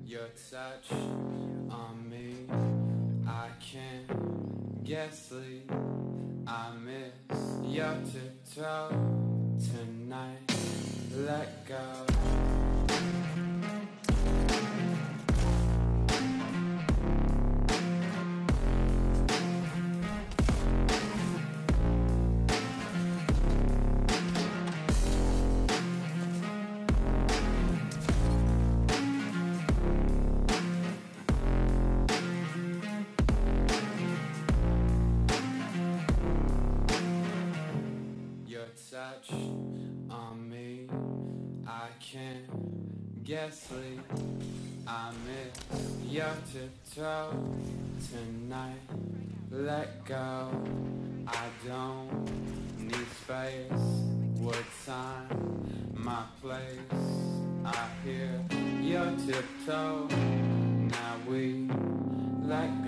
Your touch on me, I can't get sleep. I miss your tiptoe tonight. Let go. Your touch on me, I can't get sleep. I miss your tiptoe tonight. Let go. I don't need space. Would time my place. I hear your tiptoe. Now we let